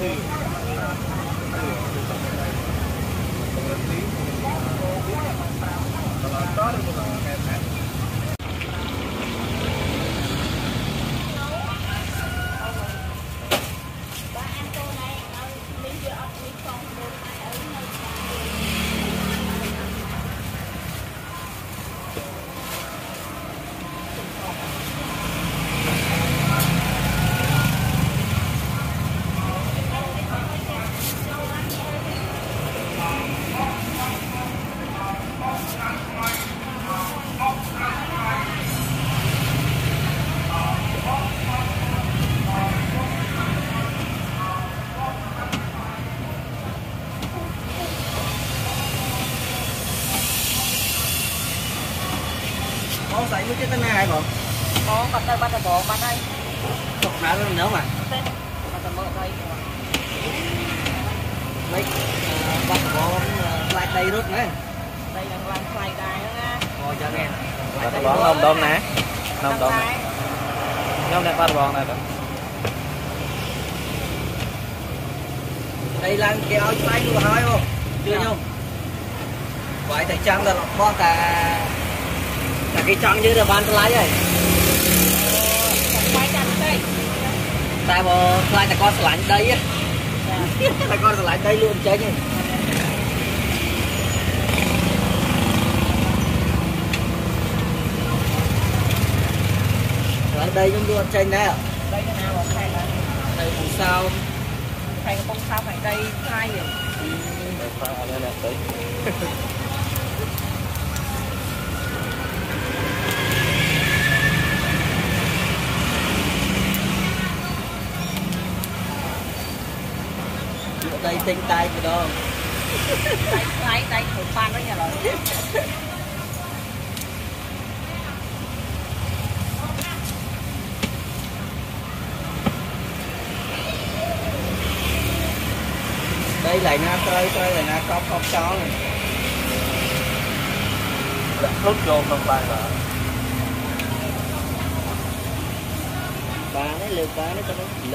Có sấy với cái tên này không? Có, bắt đây, bắt bò, bắt đây. Chọc nào lên nữa mà. Bắt mỡ đây. Đấy, bắt bò lại đây rút nữa. Đây là làm xoay đài đó nha. Ngồi cho nghe. Bắt bò nông đom nè. Nông đom nè. Nhóm này bắt bò này đó. Đây là cái áo xoay của hai không? Chưa không? Vậy thì chăng là bò cả cái chọn như là ban lái vậy. Quay chặt đây. Tại bò lái tại con lạnh đây á. Tại con lạnh đây luôn chơi nhỉ. Ở đây chúng tôi chơi nè. Đây cái nào phải là Đây làm sao? phải không sao phải đây hai rồi. Đây là tới. Đây tinh tay của đó. Tay thử phan đó nhà rồi. Đây lại na chơi lại na cóc chó này. Rút vô không bay vào. Ba nó lượt ba nó cho nó lực.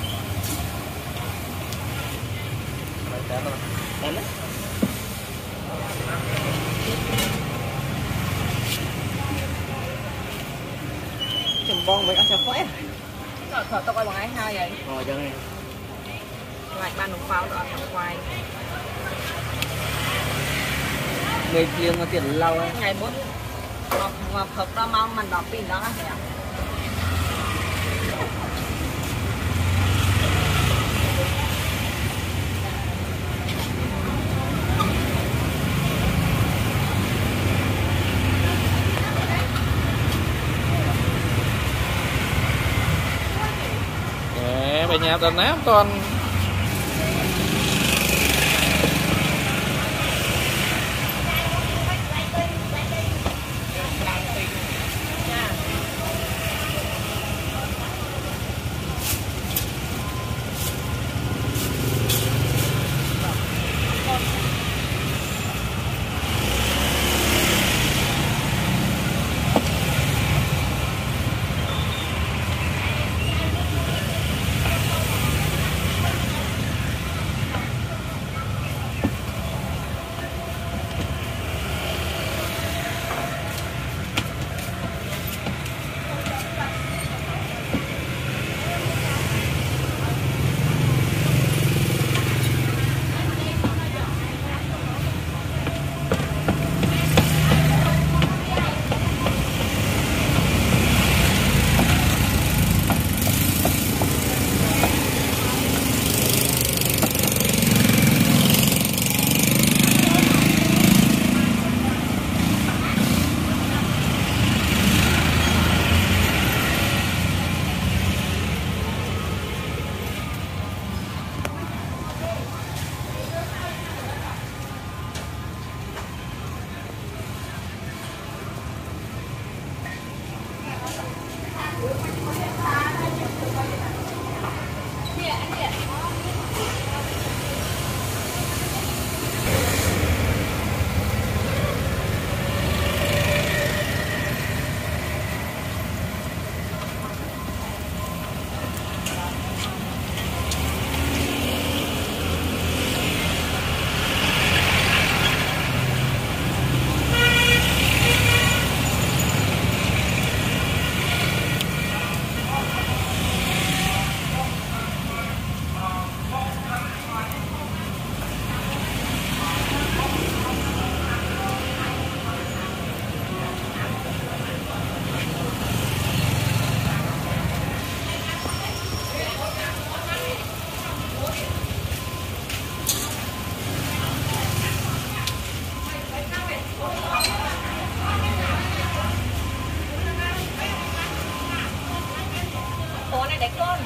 Đánh á. Chùm bông vậy ăn sao khỏe. Thở tôi coi bằng ai hai vậy. Ngồi cho nghe. Lại ban đồng pháo đó thằng quay. Người riêng nó tiền lâu á. Ngày 4 ngọc hợp đó mong mình đọc pin đó hả? Về nhà tao ném con. để con.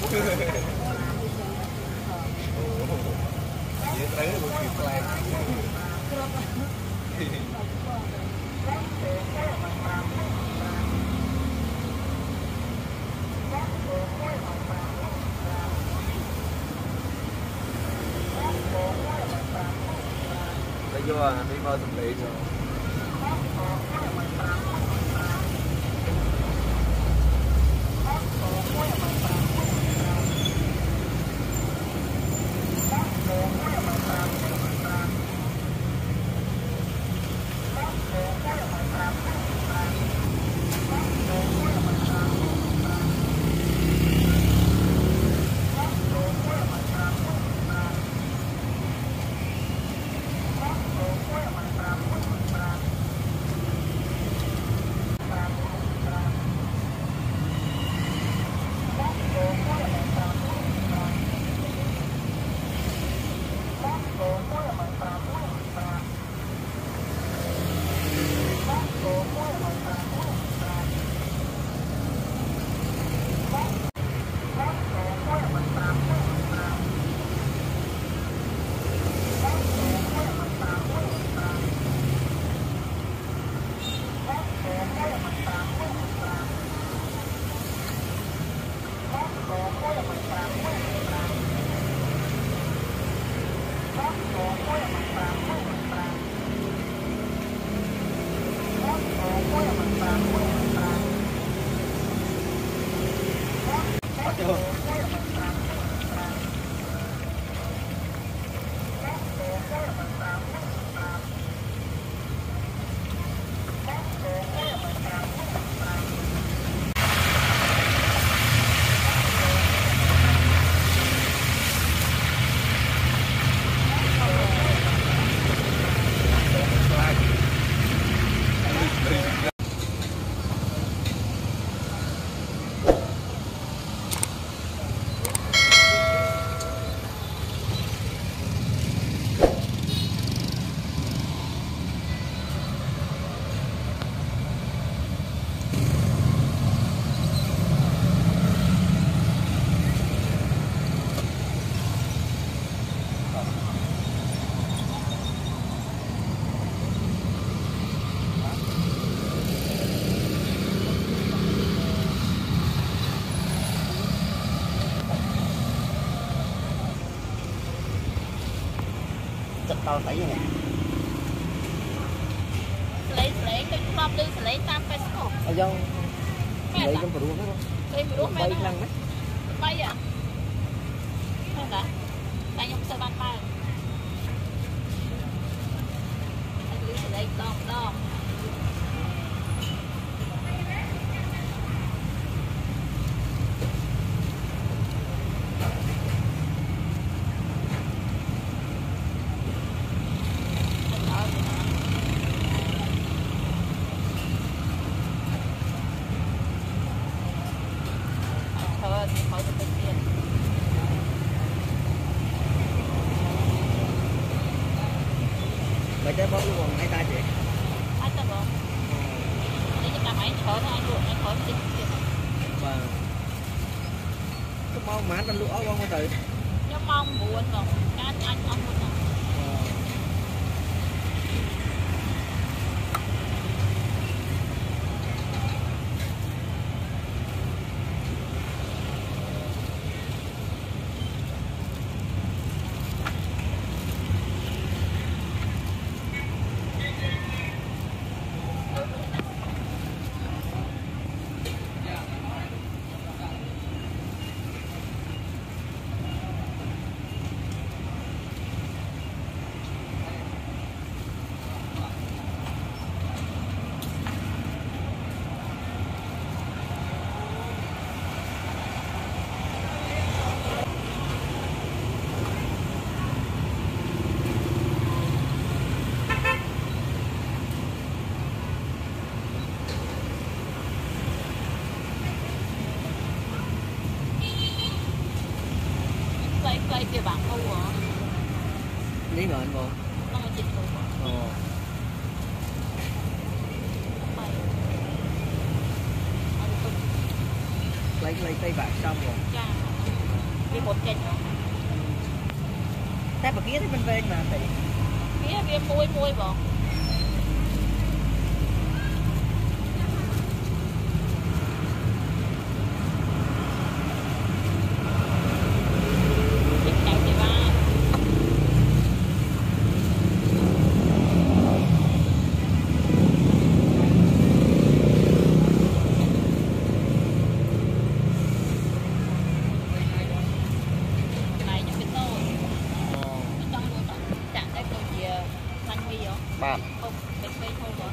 vô à, đi coi thực địa rồi. tao thấy này lấy cái mâm đi lấy tam cái số ở trong lấy trong phải đúng không đây mình đúng bay năng đấy bay à không cả tay nhung sơ ban bay lấy đo đo vậy trái bóp luôn hai ta chị hai ta rồi để cho máy chở nó anh luôn anh khỏi tiền vâng có mong mát anh lúa không có tự nhưng mong buồn rồi anh ông buồn rồi play kia bạn đâu hả? Lý ngợi anh cô. Nó là chỉnh luôn. Ồ. Lấy tay bạc xong rồi. Dạ. vì một chành แต่เมื่อกี้ที่มันเวงมาแต่ kia môi bỏ bạn không bên đây thôi rồi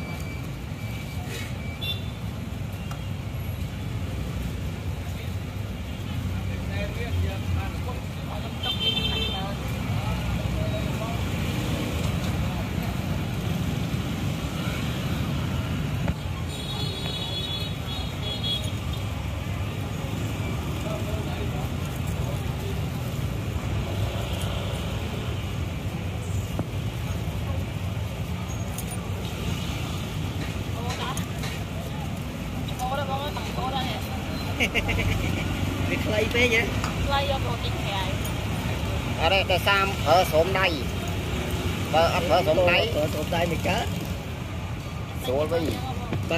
việc lây phê vậy lây vô một cái ngày ở đây tại sao ở xóm đây vợ ăn ở xóm đây ở xóm đây mày chết số với ba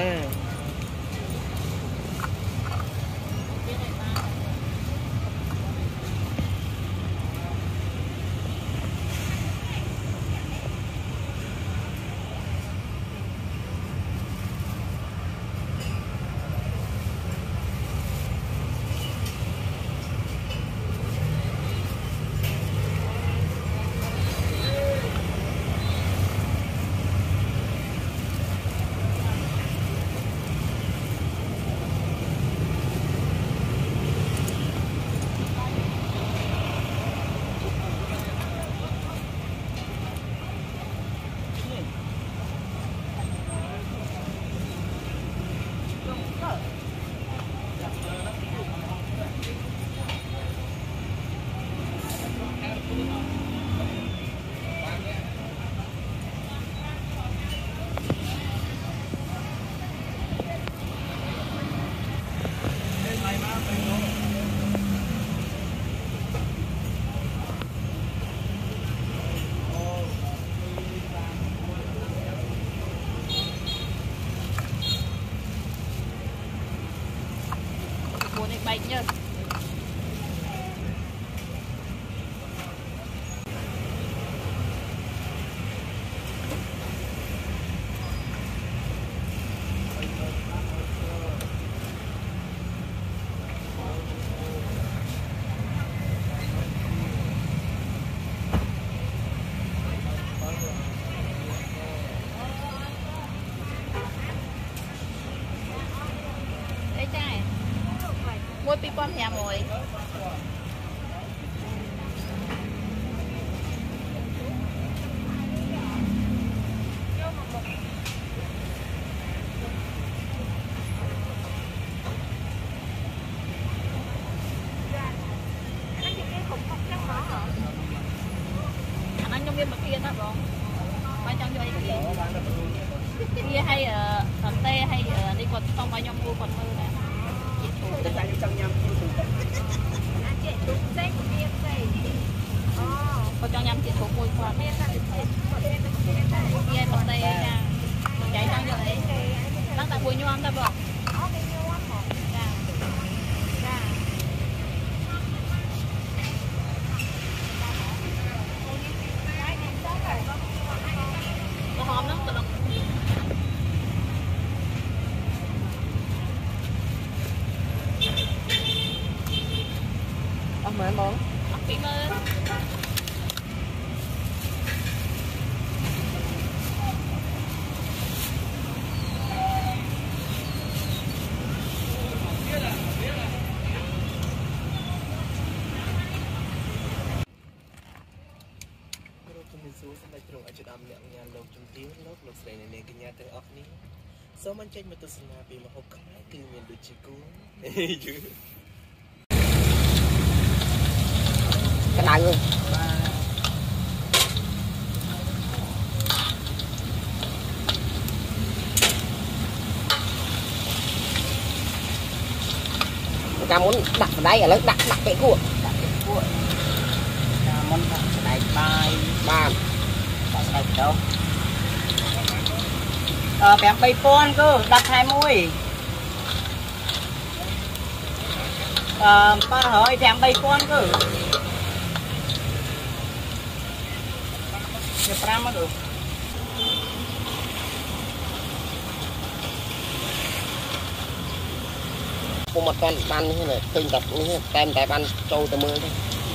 bạch nhá mua pi con nhà mồi anh trong game bậc kia đó rồi bao trong cho anh kia hay thằng tê hay đi còn xong bao nhom mua còn mưa nè trong nhâm còn trong nhâm chị thuộc mùi còn kia còn tê nha chạy trong giờ đấy đang tại mùi nhom ta vợ nó hòm lắm mà anh món kỹ mơ số mình trên một tuần nào bị mà hộp cái từ miền được chỉ cuốn cái này luôn người ta muốn đặt vào đây là đặt cái cua con này bài ba sạch đâu bém bay con cơ đặt 20 con hỏi bém bay con cơ nhập ra mà được một con ban như này tinh tập như tem tại ban trâu từ mưa thôi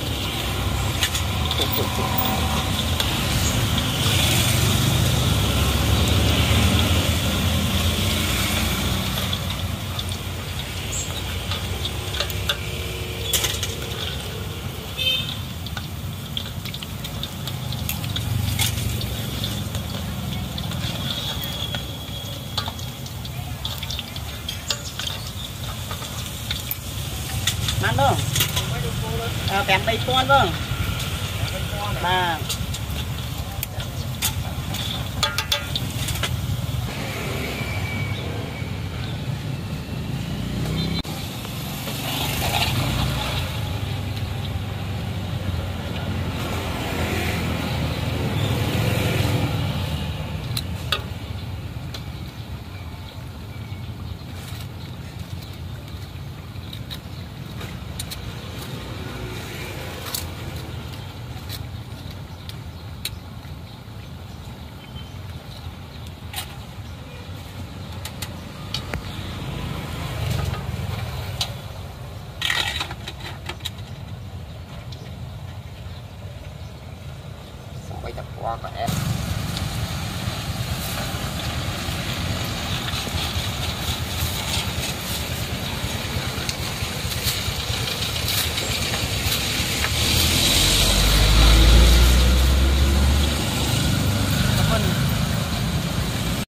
ăn không? Kèm đầy con vâng. Mà quay tập qua và em